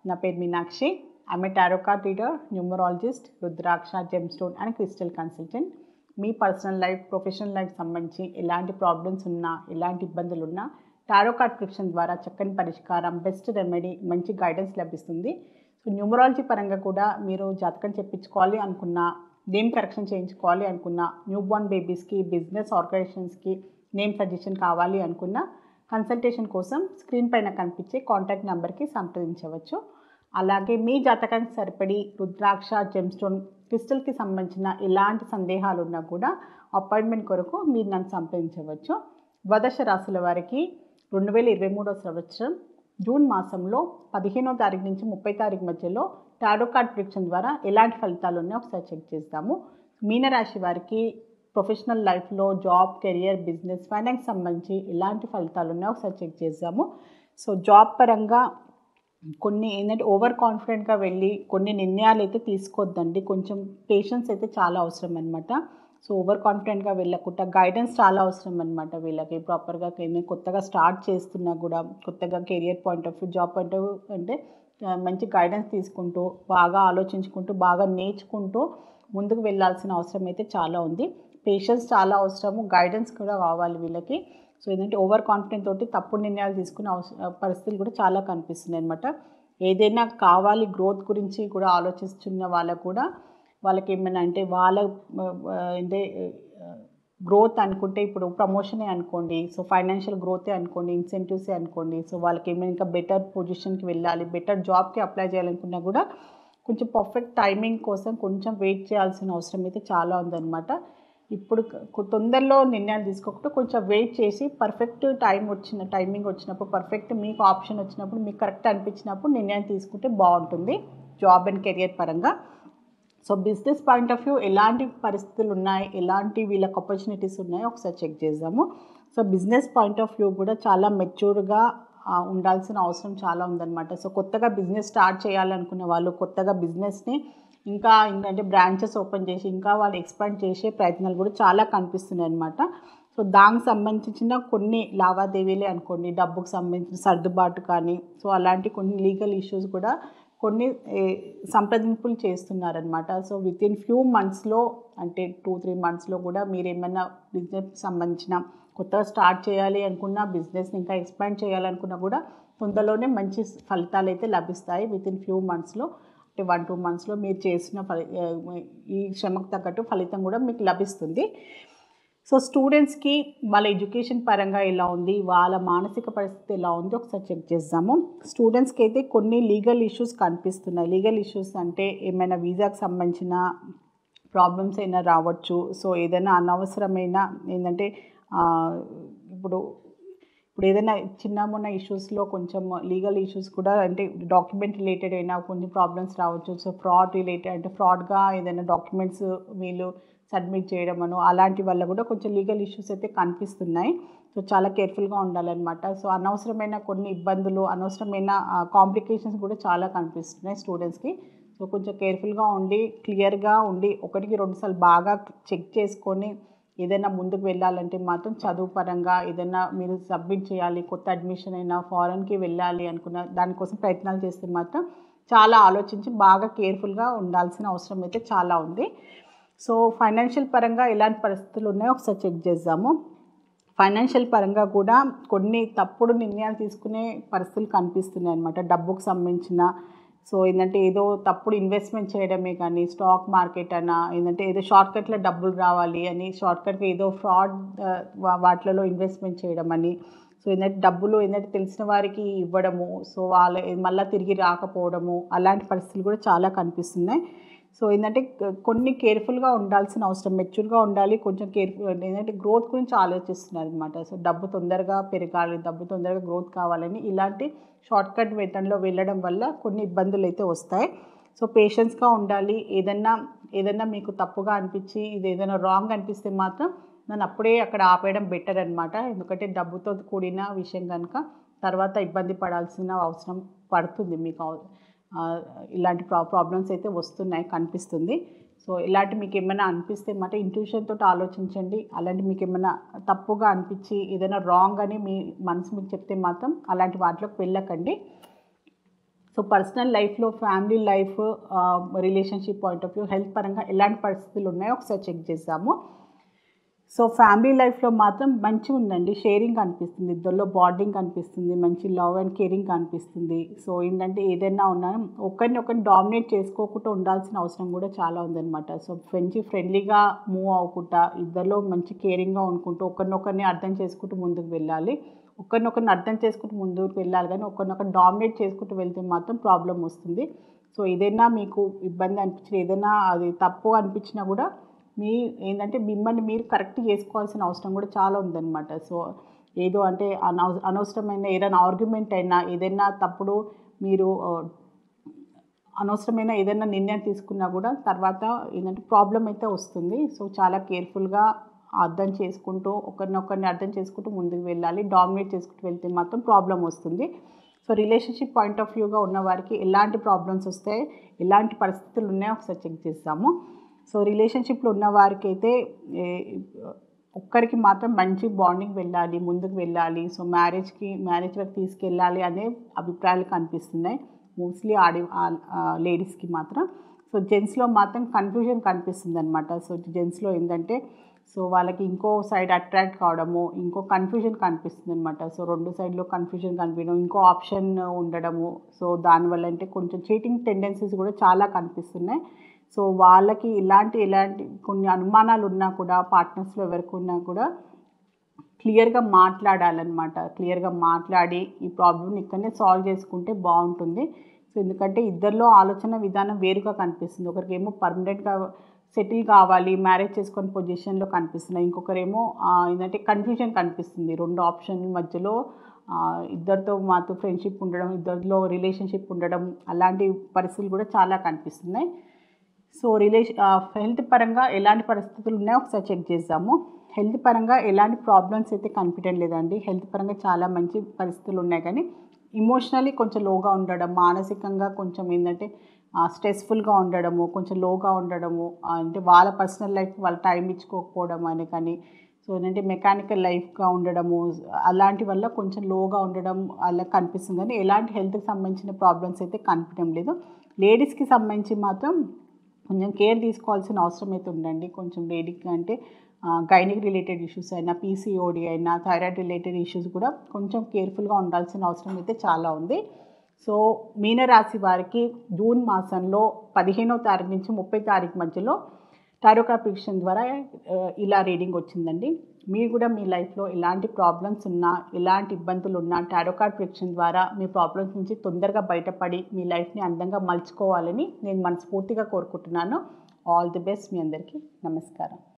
నా పేరు Meenakshi. I'm a tarot card reader, numerologist, rudraksha, gemstone and crystal consultant. మీ personal life, professional life సంబంధించి ఎలాంటి ప్రాబ్లమ్స్ ఉన్నా, ఎలాంటి ఇబ్బందులు ఉన్నా టారో కార్డ్ ప్రిడిక్షన్ ద్వారా చక్కని పరిష్కారం, బెస్ట్ రెమెడీ, మంచి గైడెన్స్ లభిస్తుంది. సో న్యూమరాలజీ పరంగా కూడా మీరు జాతకం చెప్పించుకోవాలి అనుకున్నా, నేమ్ కరెక్షన్ చేయించుకోవాలి అనుకున్నా, న్యూ బోర్న్ బేబీస్కి, బిజినెస్ ఆర్గనైజేషన్స్కి నేమ్ సజెషన్ కావాలి అనుకున్నా కన్సల్టేషన్ కోసం స్క్రీన్ పైన కనిపించే కాంటాక్ట్ నెంబర్కి సంప్రదించవచ్చు. అలాగే మీ జాతకానికి సరిపడి రుద్రాక్ష, జెమ్స్టోన్, క్రిస్టల్కి సంబంధించిన ఎలాంటి సందేహాలు ఉన్నా కూడా అపాయింట్మెంట్ కొరకు మీరు నన్ను సంప్రదించవచ్చు. ద్వాదశ రాశుల వారికి 2023 సంవత్సరం జూన్ మాసంలో 15వ తారీఖు నుంచి 30 తారీఖు మధ్యలో టారో కార్డ్ ప్రిడిక్షన్ ద్వారా ఎలాంటి ఫలితాలు ఉన్నాయో ఒకసారి చెక్ చేస్తాము. మీనరాశి వారికి ప్రొఫెషనల్ లైఫ్లో జాబ్, కెరియర్, బిజినెస్, ఫైనాన్స్ సంబంధించి ఎలాంటి ఫలితాలు ఉన్నాయో ఒకసారి చెక్ చేద్దాము. సో జాబ్ పరంగా కొన్ని ఏంటంటే ఓవర్ కాన్ఫిడెంట్గా వెళ్ళి కొన్ని నిర్ణయాలు అయితే తీసుకోవద్దండి. కొంచెం పేషెన్స్ అయితే చాలా అవసరం అనమాట. సో ఓవర్ కాన్ఫిడెంట్గా వెళ్ళకుండా గైడెన్స్ చాలా అవసరం అనమాట. వీళ్ళకి ప్రాపర్గా కొత్తగా స్టార్ట్ చేస్తున్నా కూడా, కొత్తగా career point of view, job point of view అంటే మంచి గైడెన్స్ తీసుకుంటూ, బాగా ఆలోచించుకుంటూ, బాగా నేర్చుకుంటూ ముందుకు వెళ్ళాల్సిన అవసరం అయితే చాలా ఉంది. పేషెన్స్ చాలా అవసరము, గైడెన్స్ కూడా కావాలి వీళ్ళకి. సో ఏంటంటే ఓవర్ కాన్ఫిడెంట్ తోటి తప్పుడు నిర్ణయాలు తీసుకునే పరిస్థితులు కూడా చాలా కనిపిస్తున్నాయి అనమాట. ఏదైనా కావాలి, గ్రోత్ గురించి కూడా ఆలోచిస్తున్న వాళ్ళకు కూడా వాళ్ళకి ఏమైనా అంటే వాళ్ళ అంటే గ్రోత్ అనుకుంటే ఇప్పుడు ప్రమోషనే అనుకోండి, సో ఫైనాన్షియల్ గ్రోతే అనుకోండి, ఇన్సెంటివ్సే అనుకోండి. సో వాళ్ళకి ఏమైనా ఇంకా బెటర్ పొజిషన్కి వెళ్ళాలి, బెటర్ జాబ్కి అప్లై చేయాలనుకున్నా కూడా కొంచెం పర్ఫెక్ట్ టైమింగ్ కోసం కొంచెం వెయిట్ చేయాల్సిన అవసరం అయితే చాలా ఉందన్నమాట. ఇప్పుడు తొందరలో నిర్ణయాలు తీసుకోకుండా కొంచెం వెయిట్ చేసి పర్ఫెక్ట్ టైమింగ్ వచ్చినప్పుడు, పర్ఫెక్ట్ మీకు ఆప్షన్ వచ్చినప్పుడు, మీకు కరెక్ట్ అనిపించినప్పుడు నిర్ణయం తీసుకుంటే బాగుంటుంది జాబ్ అండ్ కెరియర్ పరంగా. So business point of view ఎలాంటి పరిస్థితులు ఉన్నాయి, ఎలాంటి వీళ్ళకి ఆపర్చునిటీస్ ఉన్నాయో ఒకసారి చెక్ చేద్దాము. So business point of view కూడా చాలా మెచ్యూర్గా ఉండాల్సిన అవసరం చాలా ఉందన్నమాట. సో కొత్తగా బిజినెస్ స్టార్ట్ చేయాలనుకున్న వాళ్ళు కొత్తగా బిజినెస్ని ఇంకా ఏంటంటే బ్రాంచెస్ ఓపెన్ చేసి ఇంకా వాళ్ళు ఎక్స్పాండ్ చేసే ప్రయత్నాలు కూడా చాలా కనిపిస్తున్నాయి అన్నమాట. సో దానికి సంబంధించిన కొన్ని లావాదేవీలే అనుకోండి, డబ్బుకు సంబంధించిన సర్దుబాటు కానీ, సో అలాంటి కొన్ని లీగల్ ఇష్యూస్ కూడా కొన్ని సంప్రదింపులు చేస్తున్నారనమాట. సో వితిన్ ఫ్యూ మంత్స్లో అంటే 2-3 మంత్స్లో కూడా మీరు ఏమైనా బిజినెస్ సంబంధించిన కొత్తగా స్టార్ట్ చేయాలి అనుకున్నా, బిజినెస్ని ఇంకా ఎక్స్పాండ్ చేయాలనుకున్నా కూడా తొందరలోనే మంచి ఫలితాలు అయితే లభిస్తాయి. వితిన్ ఫ్యూ మంత్స్లో అంటే 1-2 మంత్స్లో మీరు చేసిన ఈ శ్రమకు తగ్గట్టు ఫలితం కూడా మీకు లభిస్తుంది. సో స్టూడెంట్స్కి వాళ్ళ ఎడ్యుకేషన్ పరంగా ఎలా ఉంది, వాళ్ళ మానసిక పరిస్థితి ఎలా ఉంది ఒకసారి చెక్ చేద్దాము. స్టూడెంట్స్కి అయితే కొన్ని లీగల్ ఇష్యూస్ కనిపిస్తున్నాయి. లీగల్ ఇష్యూస్ అంటే ఏమైనా వీసాకు సంబంధించిన ప్రాబ్లమ్స్ అయినా రావచ్చు. సో ఏదైనా అనవసరమైన ఏంటంటే ఇప్పుడు ఏదైనా చిన్న మొన్న ఇష్యూస్లో కొంచెం లీగల్ ఇష్యూస్ కూడా అంటే డాక్యుమెంట్ రిలేటెడ్ అయినా కొన్ని ప్రాబ్లమ్స్ రావచ్చు. సో ఫ్రాడ్ రిలేటెడ్ అంటే ఫ్రాడ్గా ఏదైనా డాక్యుమెంట్స్ వీళ్ళు సబ్మిట్ చేయడమను అలాంటి వల్ల కూడా కొంచెం లీగల్ ఇష్యూస్ అయితే కనిపిస్తున్నాయి. సో చాలా కేర్ఫుల్గా ఉండాలన్నమాట. సో అనవసరమైన కొన్ని ఇబ్బందులు, అనవసరమైన కాంప్లికేషన్స్ కూడా చాలా కనిపిస్తున్నాయి స్టూడెంట్స్కి. సో కొంచెం కేర్ఫుల్గా ఉండి, క్లియర్గా ఉండి, 1-2 సార్లు బాగా చెక్ చేసుకొని ఏదైనా ముందుకు వెళ్ళాలంటే మాత్రం చదువు పరంగా ఏదైనా మీరు సబ్మిట్ చేయాలి, కొత్త అడ్మిషన్ అయినా, ఫారెన్కి వెళ్ళాలి అనుకున్న దానికోసం ప్రయత్నాలు చేస్తే మాత్రం చాలా ఆలోచించి బాగా కేర్ఫుల్గా ఉండాల్సిన అవసరం అయితే చాలా ఉంది. సో ఫైనాన్షియల్ పరంగా ఎలాంటి పరిస్థితులు ఉన్నాయో ఒకసారి చెక్ చేద్దాము. ఫైనాన్షియల్ పరంగా కూడా కొన్ని తప్పుడు నిర్ణయాలు తీసుకునే పరిస్థితులు కనిపిస్తున్నాయి అన్నమాట. డబ్బుకు సంబంధించిన సో ఏంటంటే ఏదో తప్పుడు ఇన్వెస్ట్మెంట్ చేయడమే కానీ, స్టాక్ మార్కెట్ అన్నా ఏంటంటే ఏదో షార్ట్కట్లో డబ్బులు రావాలి అని షార్ట్కట్గా ఏదో ఫ్రాడ్ వాటిలలో ఇన్వెస్ట్మెంట్ చేయడం అని, సో ఏంటంటే డబ్బులు ఏంటంటే తెలిసిన వారికి ఇవ్వడము, సో వాళ్ళ మళ్ళీ తిరిగి రాకపోవడము, అలాంటి పరిస్థితులు కూడా చాలా కనిపిస్తున్నాయి. సో ఏంటంటే కొన్ని కేర్ఫుల్గా ఉండాల్సిన అవసరం, మెచ్యూర్గా ఉండాలి, కొంచెం కేర్ఫుల్ ఏంటంటే గ్రోత్ గురించి ఆలోచిస్తున్నారు అనమాట. సో డబ్బు తొందరగా పెరగాలి, డబ్బు తొందరగా గ్రోత్ కావాలని ఇలాంటి షార్ట్కట్ మెథడ్లో వెళ్ళడం వల్ల కొన్ని ఇబ్బందులు అయితే వస్తాయి. సో పేషెన్స్గా ఉండాలి. ఏదైనా మీకు తప్పుగా అనిపించి ఇది ఏదైనా రాంగ్ అనిపిస్తే మాత్రం నన్ను అప్పుడే అక్కడ ఆపేయడం బెటర్ అనమాట. ఎందుకంటే డబ్బుతో కూడిన విషయం కనుక తర్వాత ఇబ్బంది పడాల్సిన అవసరం పడుతుంది మీకు. ఇలాంటి ప్రాబ్లమ్స్ అయితే వస్తున్నాయి, కనిపిస్తుంది. సో ఇలాంటి మీకు ఏమైనా అనిపిస్తే మాట ఇంట్యూషన్ తోటి ఆలోచించండి. అలాంటి మీకు ఏమైనా తప్పుగా అనిపించి ఏదైనా రాంగ్ అని మీ మనసు మీకు చెప్తే మాత్రం అలాంటి వాటిలోకి వెళ్ళకండి. సో పర్సనల్ లైఫ్లో, family life, relationship point of view, health పరంగా ఎలాంటి పరిస్థితులు ఉన్నాయో ఒకసారి చెక్ చేద్దాము. సో ఫ్యామిలీ లైఫ్లో మాత్రం మంచిగా ఉందండి. షేరింగ్ కనిపిస్తుంది, ఇద్దరిలో బాండింగ్ కనిపిస్తుంది, మంచి లవ్ అండ్ కేరింగ్ కనిపిస్తుంది. సో ఏంటంటే ఏదైనా ఉన్నా ఒకరిని డామినేట్ చేసుకోకుండా ఉండాల్సిన అవసరం కూడా చాలా ఉందన్నమాట. సో ఫ్రెండ్లీగా మూవ్ అవ్వకుండా, ఇద్దరిలో మంచి కేరింగ్గా ఉండుకుంటూ, ఒకరినొకరిని అర్థం చేసుకుంటూ ముందుకు వెళ్ళాలి. ఒకరినొకరిని అర్థం చేసుకుంటూ ముందుకు వెళ్ళాలి, కానీ ఒకరినొకరు డామినేట్ చేసుకుంటూ వెళ్తే మాత్రం ప్రాబ్లం వస్తుంది. సో ఏదైనా మీకు ఇబ్బంది అనిపించిన, ఏదైనా అది తప్పు అనిపించినా కూడా ఏంటంటే మిమ్మల్ని మీరు కరెక్ట్ చేసుకోవాల్సిన అవసరం కూడా చాలా ఉందన్నమాట. సో ఏదో అంటే అనవసరమైన ఏదైనా ఆర్గ్యుమెంట్ అయినా, ఏదైనా తప్పుడు మీరు అనవసరమైన ఏదైనా నిర్ణయం తీసుకున్నా కూడా తర్వాత ఏంటంటే ప్రాబ్లం అయితే వస్తుంది. సో చాలా కేర్ఫుల్గా అర్థం చేసుకుంటూ, ఒకరినొకరిని అర్థం చేసుకుంటూ ముందుకు వెళ్ళాలి. డామినేట్ చేసుకుంటూ వెళ్తే మాత్రం ప్రాబ్లం వస్తుంది. సో రిలేషన్షిప్ పాయింట్ ఆఫ్ వ్యూగా ఉన్న వారికి ఎలాంటి ప్రాబ్లమ్స్ వస్తాయి, ఎలాంటి పరిస్థితులు ఉన్నాయో ఒకసారి చెక్ చేస్తాము. సో రిలేషన్షిప్లో ఉన్న వారికి అయితే ఒక్కరికి మాత్రం మంచి బాండింగ్ వెళ్ళాలి, ముందుకు వెళ్ళాలి. సో మ్యారేజ్ వరకు తీసుకెళ్ళాలి అనే అభిప్రాయాలు కనిపిస్తున్నాయి మోస్ట్లీ లేడీస్కి మాత్రం. సో జెంట్స్లో మాత్రం కన్ఫ్యూజన్ కనిపిస్తుంది అనమాట. సో జెంట్స్లో ఏంటంటే సో వాళ్ళకి ఇంకో సైడ్ అట్రాక్ట్ కావడము, ఇంకో కన్ఫ్యూజన్ కనిపిస్తుంది అనమాట. సో రెండు సైడ్లో కన్ఫ్యూజన్ కనిపించడం, ఇంకో ఆప్షన్ ఉండడము. సో దానివల్ల అంటే కొంచెం చీటింగ్ టెండెన్సీస్ కూడా చాలా కనిపిస్తున్నాయి. సో వాళ్ళకి ఇలాంటి కొన్ని అనుమానాలు ఉన్నా కూడా, పార్ట్నర్స్లో ఎవరికి ఉన్నా కూడా క్లియర్గా మాట్లాడాలన్నమాట. క్లియర్గా మాట్లాడి ఈ ప్రాబ్లమ్ని ఇక్కడనే సాల్వ్ చేసుకుంటే బాగుంటుంది. సో ఎందుకంటే ఇద్దరిలో ఆలోచన విధానం వేరుగా కనిపిస్తుంది. ఒకరికేమో పర్మనెంట్గా సెటిల్ కావాలి, మ్యారేజ్ చేసుకొని పొజిషన్లో కనిపిస్తున్నాయి. ఇంకొకరేమో ఏంటంటే కన్ఫ్యూజన్ కనిపిస్తుంది. రెండు ఆప్షన్ మధ్యలో ఇద్దరితో మాతో ఫ్రెండ్షిప్ ఉండడం, ఇద్దరిలో రిలేషన్షిప్ ఉండడం, అలాంటి పరిస్థితులు కూడా చాలా కనిపిస్తున్నాయి. సో హెల్త్ పరంగా ఎలాంటి పరిస్థితులు ఉన్నాయో ఒకసారి చెక్ చేద్దాము. హెల్త్ పరంగా ఎలాంటి ప్రాబ్లమ్స్ అయితే కనిపించడం లేదండి. హెల్త్ పరంగా చాలా మంచి పరిస్థితులు ఉన్నాయి, కానీ ఇమోషనలీ కొంచెం లోగా ఉండడం, మానసికంగా కొంచెం ఏంటంటే స్ట్రెస్ఫుల్గా ఉండడము, కొంచెం లోగా ఉండడము, అంటే వాళ్ళ పర్సనల్ లైఫ్ వాళ్ళ టైం ఇచ్చుకోకపోవడం అని, కానీ సో ఏంటంటే మెకానికల్ లైఫ్గా ఉండడము, అలాంటి వల్ల కొంచెం లోగా ఉండడం అలా కనిపిస్తుంది, కానీ ఎలాంటి హెల్త్కి సంబంధించిన ప్రాబ్లమ్స్ అయితే కనిపించడం లేదు. లేడీస్కి సంబంధించి మాత్రం కొంచెం కేర్ తీసుకోవాల్సిన అవసరం అయితే ఉందండి. కొంచెం లేడీకి అంటే గైనిక్ రిలేటెడ్ ఇష్యూస్ అయినా, పీసీఓడి అయినా, థైరాయిడ్ రిలేటెడ్ ఇష్యూస్ కూడా కొంచెం కేర్ఫుల్గా ఉండాల్సిన అవసరం అయితే చాలా ఉంది. సో మీనరాశి వారికి జూన్ మాసంలో 15వ తారీఖు నుంచి 30వ తారీఖు మధ్యలో టారో కార్డ్ ప్రిడిక్షన్ ద్వారా ఇలా రీడింగ్ వచ్చిందండి. మీరు కూడా మీ లైఫ్లో ఎలాంటి ప్రాబ్లమ్స్ ఉన్నా, ఎలాంటి ఇబ్బందులు ఉన్నా టారో కార్డ్ ప్రిడిక్షన్ ద్వారా మీ ప్రాబ్లమ్స్ నుంచి తొందరగా బయటపడి మీ లైఫ్ని అందంగా మలుచుకోవాలని నేను మనస్ఫూర్తిగా కోరుకుంటున్నాను. All the best. మీ అందరికీ నమస్కారం.